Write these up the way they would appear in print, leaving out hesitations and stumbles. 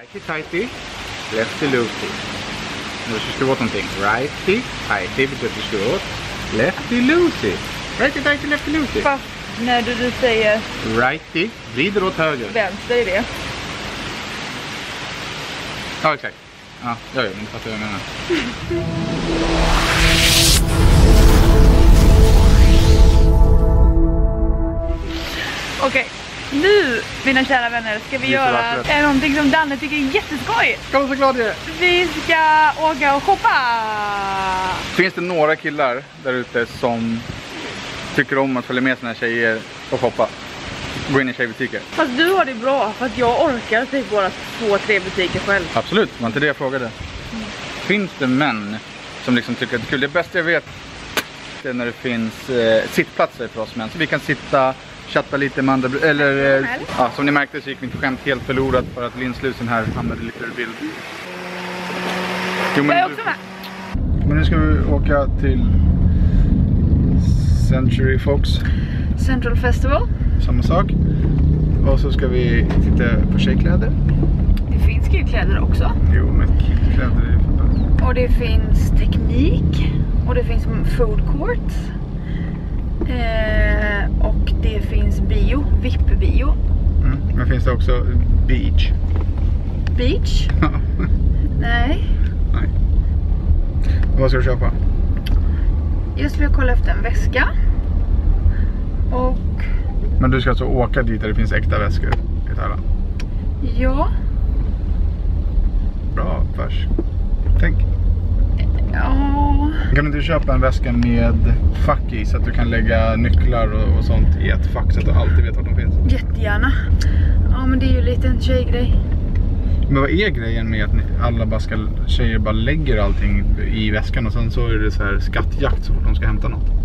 Righty-tighty, lefty-loosey. Nu ska du åt någonting. Righty-tighty betyder att du ska åt. Lefty-loosey. Righty-tighty, lefty-loosey. Fast när du säger righty, vrider åt höger. vänster är det. Ja, exakt. Ja, jag gör inte fattar vad jag menar. Okej, nu mina kära vänner ska vi göra någonting som Danne tycker är jätteskoj. Jag är så glad jag är. Vi ska åka och shoppa. Finns det några killar där ute som tycker om att följa med sina tjejer och shoppa? Gå in i tjejbutiker. Fast du har det bra för att jag orkar typ bara 2-3 butiker själv. Absolut, det var inte det jag frågade. Finns det män som liksom tycker att det är kul? Det bästa jag vet är när det finns sittplatser för oss män. Så vi kan sitta, chatta lite med andra. Eller, ja, som ni märkte så gick mitt skämt helt förlorat för att linslusen här hamnade lite ur bild. Jo, Jag är också med. Men nu ska vi åka till Century Fox. Central Festival. Samma sak. Och så ska vi titta på tjejkläder. Det finns killkläder också. Jo, men killkläder är fantastiskt. Och det finns teknik. Och det finns food court. Och det finns bio. VIP-bio. Men finns det också beach? Beach? Nej. Nej. Vad ska du köpa? Just vill jag kolla efter en väska. Och... Men du ska alltså åka dit där det finns äkta väskor i Thailand? Ja. Bra, färs. Tänk. Ja. Kan du köpa en väska med fack i så att du kan lägga nycklar och sånt i ett fack så att du alltid vet var de finns? Jättegärna. Ja, men det är ju lite en tjejgrej. Men vad är grejen med att alla tjejer bara lägger allting i väskan och sen så är det så här skattjakt så de ska hämta något?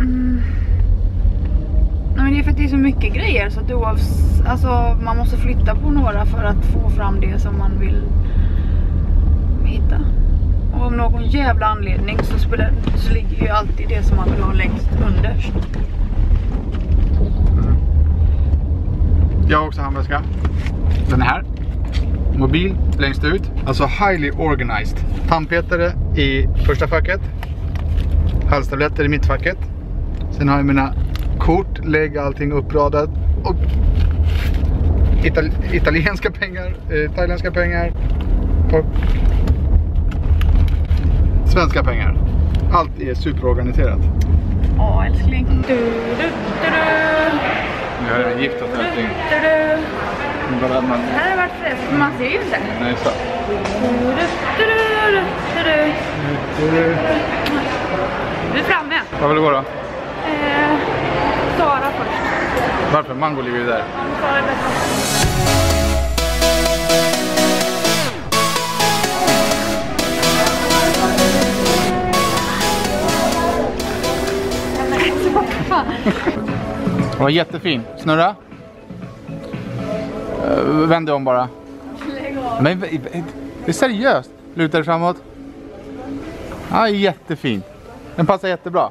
Nej, men det är för att det är så mycket grejer så att alltså, man måste flytta på några för att få fram det som man vill hitta. Och av någon jävla anledning så ligger ju alltid det som man vill ha längst underst. Jag har också handväska. Den här. Mobil längst ut. Alltså highly organized. Tandpetare i första facket. Halstabletter i mittfacket. Sen har jag mina kort, lägga allting uppradat. Och italienska pengar, thailändska pengar och svenska pengar. Allt är superorganiserat. Åh, älskling. Nu har jag gift och allting. Här har varit fräst, men man ser ju inte. Nej, så. Vi är framme. Vad vill du gå då? Sara först. Varför? Mango ligger ju där. Sara är bäst. Det var jättefin. Snurra. Vänd dig om bara. Men det är seriöst. Luta dig framåt. Ja, jättefin. Den passar jättebra.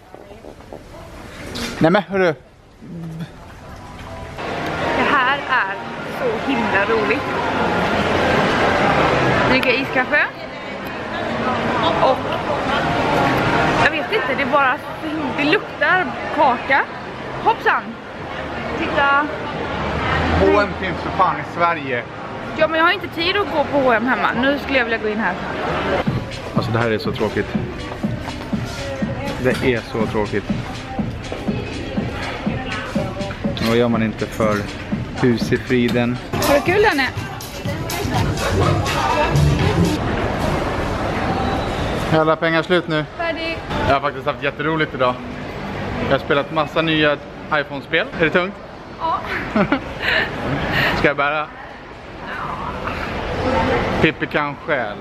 Nej men hörru. Det här är så himla roligt. Dricka iskaffe. Och jag vet inte, det är bara det luktar kaka. Hoppsan. Titta. H&M finns för fan i Sverige. Ja, men jag har inte tid att gå på H&M hemma. Nu skulle jag vilja gå in här. Alltså det här är så tråkigt. Det är så tråkigt. Vad gör man inte för husefriden? Var det kul, Danne? Är alla pengar slut nu? Färdig. Jag har faktiskt haft jätteroligt idag. Jag har spelat massa nya iPhone-spel. Är det tungt? Ja. Ska jag bära? Pippi kan själv.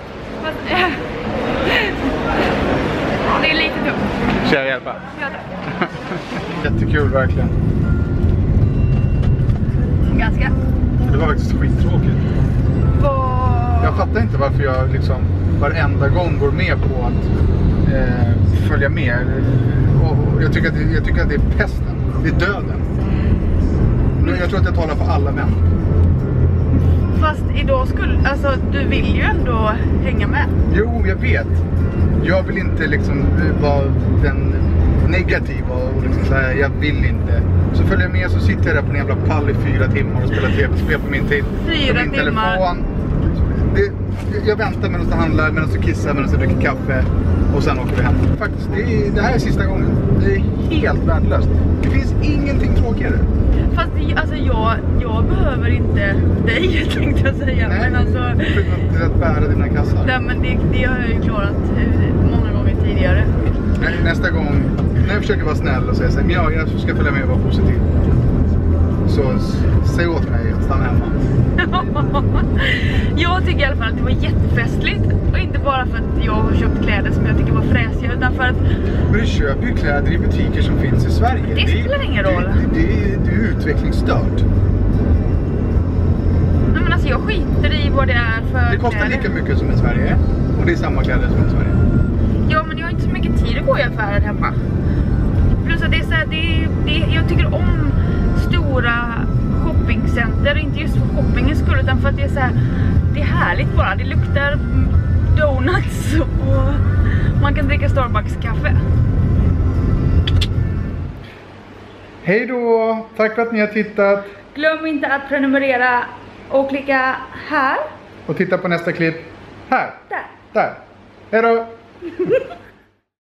Det är lite dumt. Ska jag hjälpa? Ja, tack. Jättekul verkligen. Ganska. Det var faktiskt skittråkigt. Jag fattar inte varför jag liksom varenda gång går med på att följa med. Och jag tycker att det är pesten. Det är döden. Jag tror att jag talar för alla män. Fast idag skulle, alltså du vill ju ändå hänga med. Jo, jag vet. Jag vill inte liksom vara den negativa och liksom säga jag vill inte. Så följer jag med, så sitter jag där på en jävla pall i 4 timmar och spelar tv-spel på min tid. 4 på min timmar. Telefon. Jag väntar medan jag handlar, medan jag kissar, medan jag dricker kaffe. Och sen åker vi hem. Faktiskt, det här är sista gången. Det är helt värdelöst. Det finns ingenting tråkigare. Fast alltså jag behöver inte dig, tänkte jag säga. Nej, men alltså, till att bära dina kassar. Nej, men det har jag ju klarat många gånger tidigare. Nästa gång, när jag försöker vara snäll och säga så här, ja, jag ska följa med och vara positiv. Så säg åt mig att stanna hemma. Jag tycker i alla fall att det var jättefestligt. Och inte bara för att jag har köpt kläder som jag tycker var fräsiga, utan för att... Men du köper ju kläder i butiker som finns i Sverige. Det spelar ingen roll. Det är utvecklingsstört. Nej, men alltså jag skiter i vad det är för Det kostar kläder. lika mycket som i Sverige. Och det är samma kläder som i Sverige. Ja, men jag har inte så mycket tid att gå i affärer hemma. Plus att det är så här, jag tycker om stora shoppingcenter, inte just för shoppingens skull, utan för att det är så här, det är härligt bara. Det luktar donuts och man kan dricka Starbucks-kaffe. Hej då! Tack för att ni har tittat. Glöm inte att prenumerera och klicka här. Och titta på nästa klipp här. Där. Där. Hej då!